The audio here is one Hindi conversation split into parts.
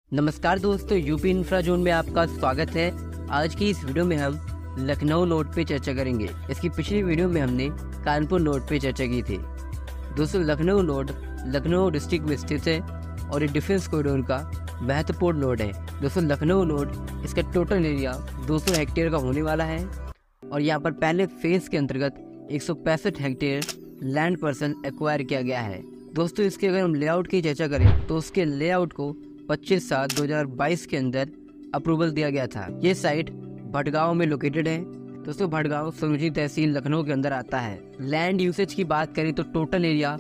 नमस्कार दोस्तों, यूपी इंफ्रा जोन में आपका स्वागत है। आज की इस वीडियो में हम लखनऊ नोड पे चर्चा करेंगे। इसकी पिछली वीडियो में हमने कानपुर नोड पे चर्चा की थी। दोस्तों, लखनऊ नोड लखनऊ डिस्ट्रिक्ट में स्थित है और ये डिफेंस कॉरिडोर का महत्वपूर्ण नोड है। दोस्तों, लखनऊ नोड इसका टोटल एरिया 200 हेक्टेयर का होने वाला है और यहाँ पर पहले फेज के अंतर्गत 165 हेक्टेयर लैंड पार्सल एक्वायर किया गया है। दोस्तों, इसके अगर हम लेआउट की चर्चा करें तो उसके लेआउट को 25/7/2022 के अंदर अप्रूवल दिया गया था। ये साइट भटगांव में लोकेटेड है। दोस्तों, भटगांव सरूजी तहसील लखनऊ के अंदर आता है। लैंड यूसेज की बात करें तो टोटल एरिया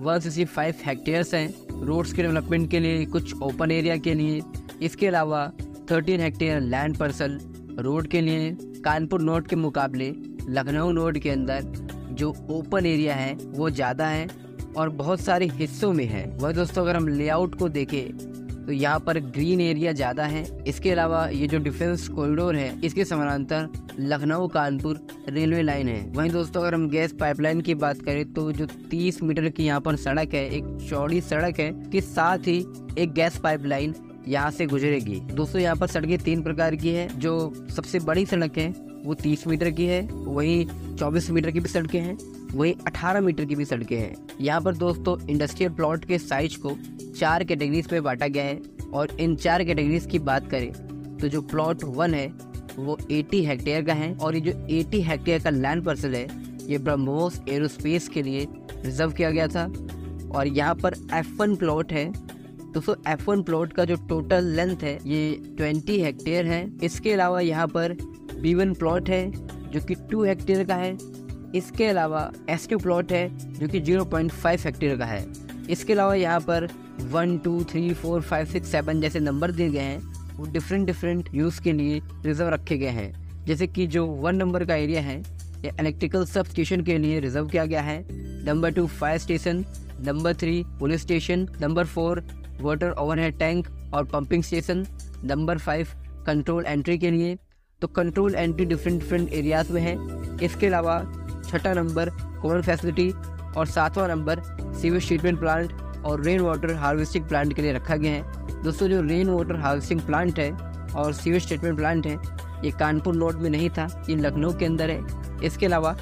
165 हेक्टेयर्स है। रोड्स के डेवलपमेंट के लिए, कुछ ओपन एरिया के लिए, इसके अलावा 13 हेक्टेयर लैंड पार्सल रोड के लिए। कानपुर नोड के मुकाबले लखनऊ नोड के अंदर जो ओपन एरिया है वो ज़्यादा है और बहुत सारे हिस्सों में है। वह दोस्तों, अगर हम लेआउट को देखें तो यहाँ पर ग्रीन एरिया ज़्यादा है। इसके अलावा ये जो डिफेंस कॉरिडोर है इसके समानांतर लखनऊ कानपुर रेलवे लाइन है। वहीं दोस्तों, अगर हम गैस पाइपलाइन की बात करें तो जो 30 मीटर की यहाँ पर सड़क है, एक चौड़ी सड़क है, के साथ ही एक गैस पाइपलाइन यहाँ से गुजरेगी। दोस्तों, यहाँ पर सड़कें 3 प्रकार की है। जो सबसे बड़ी सड़क है वो 30 मीटर की है, वहीं 24 मीटर की भी सड़कें हैं, वहीं 18 मीटर की भी सड़कें हैं। यहाँ पर दोस्तों इंडस्ट्रियल प्लॉट के साइज को 4 कैटेगरीज में बांटा गया है और इन 4 कैटेगरीज की बात करें तो जो प्लॉट 1 है वो 80 हेक्टेयर का है और ये जो 80 हेक्टेयर का लैंड पार्सल है ये ब्रह्मोस एरोस्पेस के लिए रिजर्व किया गया था। और यहाँ पर F1 प्लॉट है। दोस्तों, F1 प्लॉट का जो टोटल लेंथ है ये 20 हेक्टेयर है। इसके अलावा यहाँ पर B1 प्लॉट है जो कि 2 हेक्टेयर का है। इसके अलावा S2 प्लॉट है जो कि 0.5 हेक्टेयर का है। इसके अलावा यहाँ पर 1, 2, 3, 4, 5, 6, 7 जैसे नंबर दिए गए हैं वो डिफरेंट यूज़ के लिए रिजर्व रखे गए हैं। जैसे कि जो 1 नंबर का एरिया है ये इलेक्ट्रिकल सब स्टेशन के लिए रिजर्व किया गया है। Number 2 fire station, number 3 police station, number 4 water overhead tank और pumping station, number 5 control entry के लिए। तो कंट्रोल एंट्री डिफरेंट एरियाज में है। इसके अलावा 6ठा नंबर कॉमन फैसिलिटी और 7वां नंबर सीवेज ट्रीटमेंट प्लांट और रेन वाटर हार्वेस्टिंग प्लांट के लिए रखा गया है। दोस्तों, जो रेन वाटर हार्वेस्टिंग प्लांट है और सीवेज ट्रीटमेंट प्लांट है ये कानपुर नोड में नहीं था, ये लखनऊ के अंदर है। इसके अलावा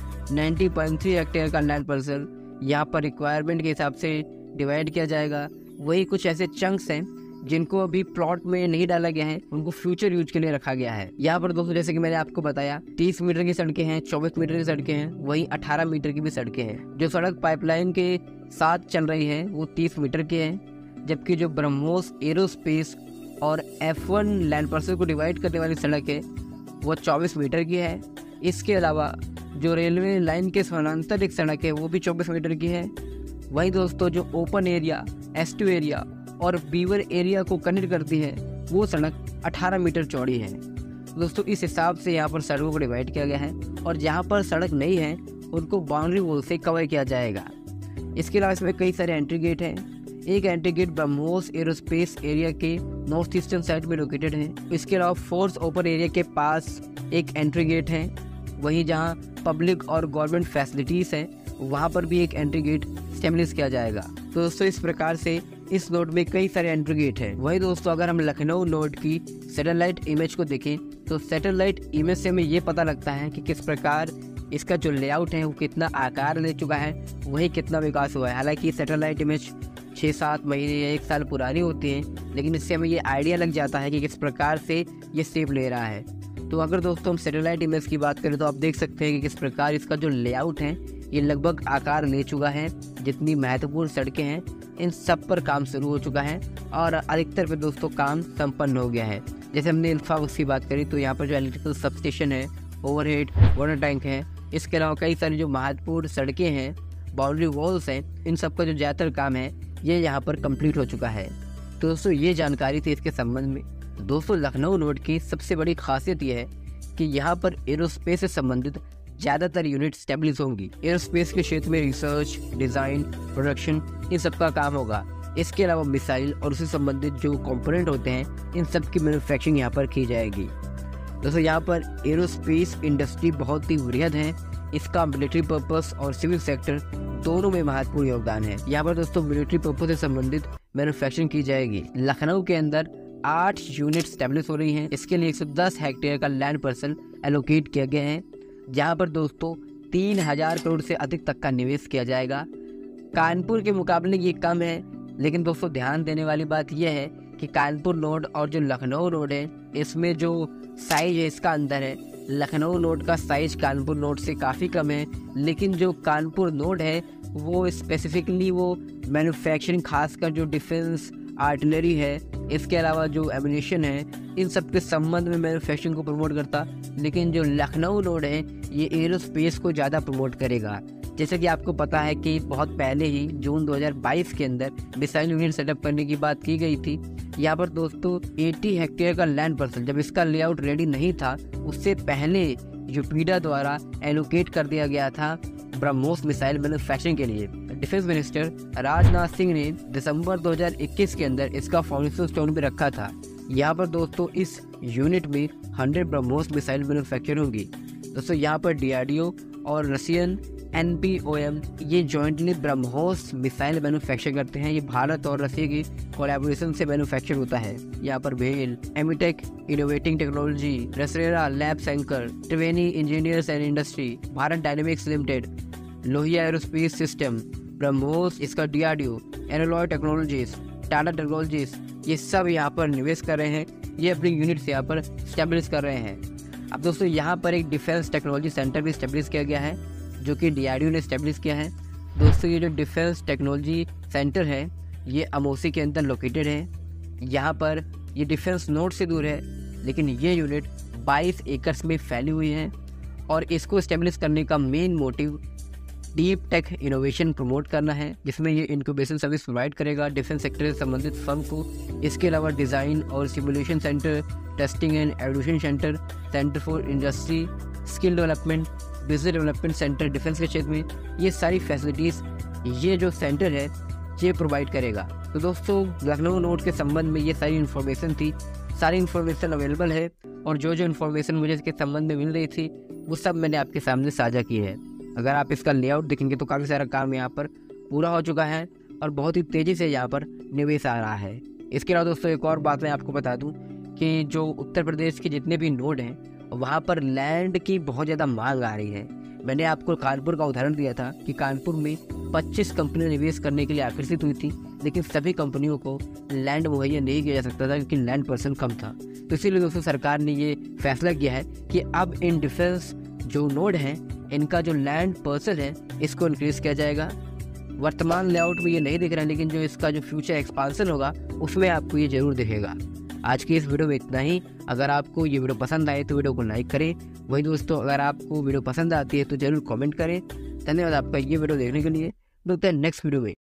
90.3 हेक्टेयर का लैंड पार्सल यहाँ पर रिक्वायरमेंट के हिसाब से डिवाइड किया जाएगा। वही कुछ ऐसे चंक्स हैं जिनको अभी प्लॉट में नहीं डाला गया है, उनको फ्यूचर यूज के लिए रखा गया है। यहाँ पर दोस्तों, जैसे कि मैंने आपको बताया, 30 मीटर की सड़कें हैं, 24 मीटर की सड़कें हैं, वहीं 18 मीटर की भी सड़कें हैं। जो सड़क पाइपलाइन के साथ चल रही है वो 30 मीटर की है, जबकि जो ब्रह्मोस एरोस्पेस और F1 लैंड पार्सल को डिवाइड करने वाली सड़क है वो 24 मीटर की है। इसके अलावा जो रेलवे लाइन के समानांतर एक सड़क है वो भी 24 मीटर की है। वहीं दोस्तों, जो ओपन एरिया S2 एरिया और B1 एरिया को कनेक्ट करती है वो सड़क 18 मीटर चौड़ी है। दोस्तों, इस हिसाब से यहाँ पर सड़कों को डिवाइड किया गया है और जहाँ पर सड़क नहीं है उनको बाउंड्री वॉल से कवर किया जाएगा। इसके अलावा इसमें कई सारे एंट्री गेट हैं। एक entry gate BrahMos aerospace area के नॉर्थ ईस्टर्न साइड में लोकेटेड है। इसके अलावा फोर्स ओपन एरिया के पास एक एंट्री गेट है। वहीं जहाँ पब्लिक और गवर्नमेंट फैसिलिटीज़ हैं वहाँ पर भी एक एंट्री गेट स्टेब्लिश किया जाएगा। तो दोस्तों, इस प्रकार से इस नोड में कई सारे एंट्री गेट है। वही दोस्तों, अगर हम लखनऊ नोड की सैटेलाइट इमेज को देखें तो सैटेलाइट इमेज से हमें ये पता लगता है कि किस प्रकार इसका जो लेआउट है वो कितना आकार ले चुका है, वही कितना विकास हुआ है। हालांकि सैटेलाइट इमेज 6-7 महीने या 1 साल पुरानी होती है, लेकिन इससे हमें ये आइडिया लग जाता है कि किस प्रकार से ये शेप ले रहा है। तो अगर दोस्तों हम सैटेलाइट इमेज की बात करें तो आप देख सकते हैं कि किस प्रकार इसका जो लेआउट है ये लगभग आकार ले चुका है। जितनी महत्वपूर्ण सड़कें हैं इन सब पर काम शुरू हो चुका है और अधिकतर पे दोस्तों काम संपन्न हो गया है। जैसे हमने इंफ्रावर्क्स की बात करी तो यहाँ पर जो इलेक्ट्रिकल सब स्टेशन है, ओवरहेड वाटर टैंक है, इसके अलावा कई सारी जो महत्वपूर्ण सड़कें हैं, बाउंड्री वॉल्स हैं, इन सब का जो ज़्यादातर काम है ये यहाँ पर कंप्लीट हो चुका है। तो दोस्तों, ये जानकारी थी इसके संबंध में। दोस्तों, लखनऊ नोड की सबसे बड़ी खासियत यह है कि यहाँ पर एरोस्पेस से संबंधित ज़्यादातर यूनिट स्टेब्लिश होंगी। एरोस्पेस के क्षेत्र में रिसर्च, डिज़ाइन, प्रोडक्शन इन सब का काम होगा। इसके अलावा मिसाइल और उससे संबंधित जो कंपोनेंट होते हैं इन सब की मैन्युफैक्चरिंग यहाँ पर की जाएगी। दोस्तों, यहाँ पर एरोस्पेस इंडस्ट्री बहुत ही वृहद है। इसका मिलिट्री पर्पस और सिविल सेक्टर दोनों में महत्वपूर्ण योगदान है। यहाँ पर दोस्तों मिलिट्री पर्पस से संबंधित मैन्युफैक्चरिंग की जाएगी। लखनऊ के अंदर 8 यूनिट स्टेब्लिश हो रही हैं। इसके लिए 110 हेक्टेयर का लैंड पार्सल एलोकेट किया गया है, जहां पर दोस्तों 3000 करोड़ से अधिक तक का निवेश किया जाएगा। कानपुर के मुकाबले ये कम है, लेकिन दोस्तों ध्यान देने वाली बात यह है कि कानपुर नोड और जो लखनऊ नोड है, इसमें जो साइज है इसका अंदर है। लखनऊ नोड का साइज कानपुर नोड से काफ़ी कम है, लेकिन जो कानपुर नोड है वो स्पेसिफिकली वो मैन्युफैक्चरिंग, खासकर जो डिफेंस आर्टिलरी है, इसके अलावा जो एम्यूनिशन है, इन सब के संबंध में मैन्युफैक्चरिंग को प्रमोट करता। लेकिन जो लखनऊ नोड है ये एरोस्पेस को ज़्यादा प्रमोट करेगा। जैसे कि आपको पता है कि बहुत पहले ही जून 2022 के अंदर मिसाइल यूनिट सेटअप करने की बात की गई थी। यहाँ पर दोस्तों 80 हेक्टेयर का लैंड पार्सल, जब इसका लेआउट रेडी नहीं था उससे पहले यूपीडा द्वारा एलोकेट कर दिया गया था ब्रह्मोस मिसाइल मैन्युफैक्चरिंग के लिए। डिफेंस मिनिस्टर राजनाथ सिंह ने दिसंबर 2021 के अंदर इसका फाउंडेशन स्टोन भी रखा था। यहाँ पर दोस्तों इस यूनिट में 100 ब्रह्मोस मिसाइल मैन्युफैक्चर होंगी। दोस्तों यहाँ पर DRDO और रशियन NPOM ये जॉइंटली ब्रह्मोस मिसाइल मैन्युफैक्चर करते हैं। ये भारत और रशिया की कोलैबोरेशन से मैन्युफैक्चर होता है। यहाँ पर भेल, एमिटेक इनोवेटिंग टेक्नोलॉजी, रेसरेरा labs anchor, Triveni engineers and industry, Bharat dynamics limited, Lohia aerospace system, BrahMos, इसका DRDO, एनालॉय टेक्नोलॉजीज, टाटा टेक्नोलॉजीज, ये सब यहाँ पर निवेश कर रहे हैं। ये अपनी यूनिट्स यहाँ पर स्टेब्लिश कर रहे हैं। अब दोस्तों यहाँ पर एक डिफेंस टेक्नोलॉजी सेंटर भी स्टेब्लिश किया गया है, जो कि DRDO ने स्टेब्लिश किया है। दोस्तों ये जो डिफेंस टेक्नोलॉजी सेंटर है ये अमोसी के अंदर लोकेटेड है। यहाँ पर ये डिफेंस नोड से दूर है, लेकिन ये यूनिट 22 एकर्स में फैली हुई है और इसको स्टेब्लिश करने का main motive deep tech innovation promote करना है, जिसमें ये इंक्यूबेशन सर्विस प्रोवाइड करेगा डिफेंस सेक्टर से संबंधित फर्म को। इसके अलावा डिज़ाइन और simulation centre, testing and evolution centre, centre for industry skill development, business development centre defence के क्षेत्र में, ये सारी फैसिलिटीज़ ये जो सेंटर है ये प्रोवाइड करेगा। तो दोस्तों लखनऊ नोड के संबंध में ये सारी इन्फॉर्मेशन थी। सारी इन्फॉर्मेशन अवेलेबल है और जो जो इन्फॉर्मेशन मुझे इसके संबंध में मिल रही थी वो सब मैंने आपके सामने साझा की है। अगर आप इसका लेआउट देखेंगे तो काफ़ी सारा काम यहाँ पर पूरा हो चुका है और बहुत ही तेज़ी से यहाँ पर निवेश आ रहा है। इसके अलावा दोस्तों एक और बात मैं आपको बता दूँ कि जो उत्तर प्रदेश के जितने भी नोड हैं वहाँ पर लैंड की बहुत ज़्यादा मांग आ रही है। मैंने आपको कानपुर का उदाहरण दिया था कि कानपुर में 25 कंपनियां निवेश करने के लिए आकर्षित हुई थी, लेकिन सभी कंपनियों को लैंड मुहैया नहीं किया जा सकता था क्योंकि लैंड पर्सन कम था। तो इसीलिए दोस्तों सरकार ने ये फैसला किया है कि अब इन डिफेंस जो नोड हैं इनका जो लैंड पर्सन है इसको इंक्रीज किया जाएगा। वर्तमान लेआउट में ये नहीं दिख रहा है, लेकिन जो इसका जो फ्यूचर एक्सपांसन होगा उसमें आपको ये जरूर दिखेगा। आज की इस वीडियो में इतना ही। अगर आपको ये वीडियो पसंद आए तो वीडियो को लाइक करें। वही दोस्तों अगर आपको वीडियो पसंद आती है तो जरूर कमेंट करें। धन्यवाद आपका ये वीडियो देखने के लिए। मिलते हैं नेक्स्ट वीडियो में।